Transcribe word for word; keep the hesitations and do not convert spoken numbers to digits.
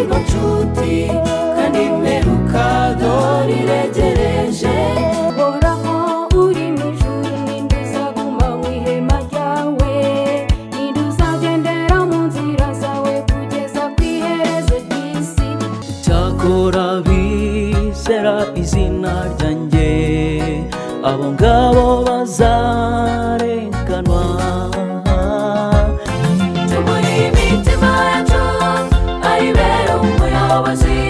yego nshuti kandi imperuka dore iregereje Uhoraho uri mu ijuru ninde uzaguma mu ihema ryawe ninde uzagendera mu nzira zawe kugeza ku iherezo ry'isi cyakora bizera izina ryanjye abo ngabo bazarenganwa tumuhe imitima yacu ayibere umuyobozi